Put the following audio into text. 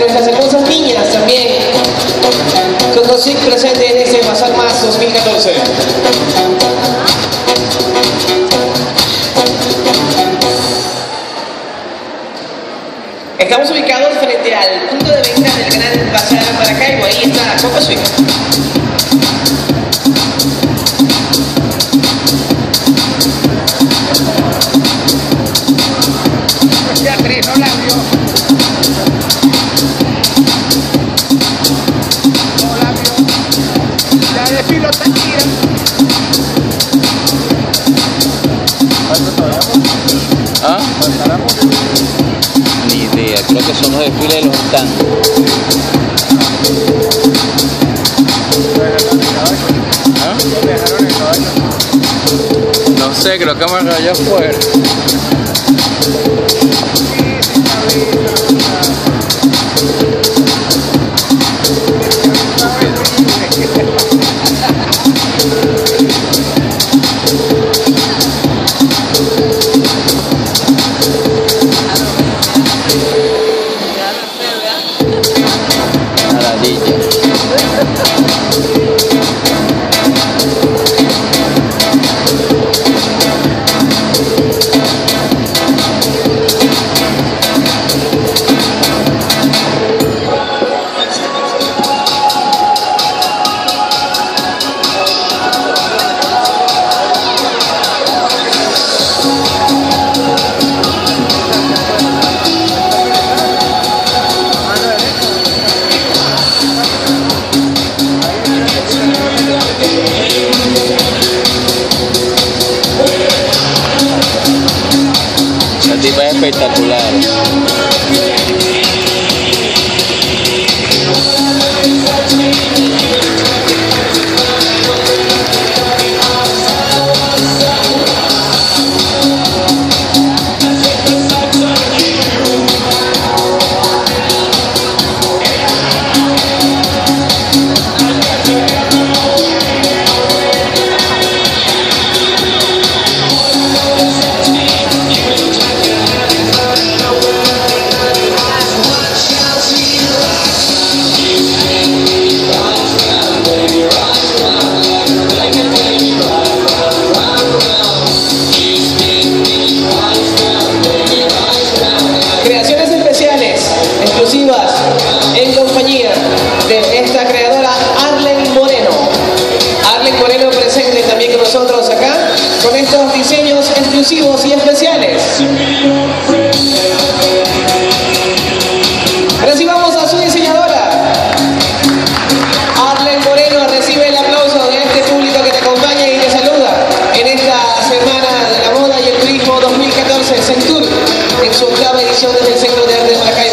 nuestras hermosas niñas también. Cocosic presente en este Bazar Más 2014. Estamos ubicados frente al punto de venta del Gran Bazar Maracaibo. Ahí está Cocosic. ¿Ah? Ni idea, creo que son los desfiles de los stands. ¿Ah? No sé, creo que me rayó afuera. Es espectacular. Exclusivas en compañía de esta creadora Arlen Moreno. Arlen Moreno presente también con nosotros acá con estos diseños exclusivos y especiales. Recibamos a su diseñadora. Arlen Moreno recibe el aplauso de este público que te acompaña y te saluda en esta Semana de la Moda y el Turismo 2014 Centur, en su octava edición desde el Centro de Arte de Maracaibo.